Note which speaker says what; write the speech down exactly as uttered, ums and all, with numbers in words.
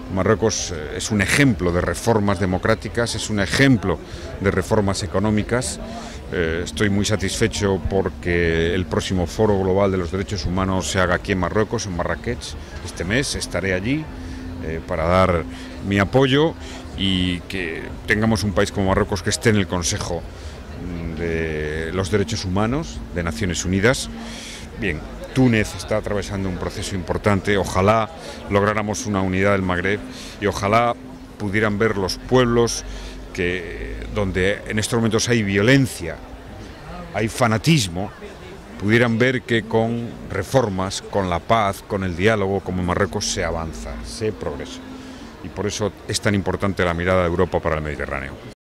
Speaker 1: Marruecos es un ejemplo de reformas democráticas, es un ejemplo de reformas económicas. Eh, estoy muy satisfecho porque el próximo Foro Global de los Derechos Humanos se haga aquí en Marruecos, en Marrakech. Este mes estaré allí eh, para dar mi apoyo y que tengamos un país como Marruecos que esté en el Consejo de los Derechos Humanos de Naciones Unidas. Bien, Túnez está atravesando un proceso importante, ojalá lográramos una unidad del Magreb y ojalá pudieran ver los pueblos que, donde en estos momentos hay violencia, hay fanatismo, pudieran ver que con reformas, con la paz, con el diálogo, como en Marruecos se avanza, se progresa. Y por eso es tan importante la mirada de Europa para el Mediterráneo.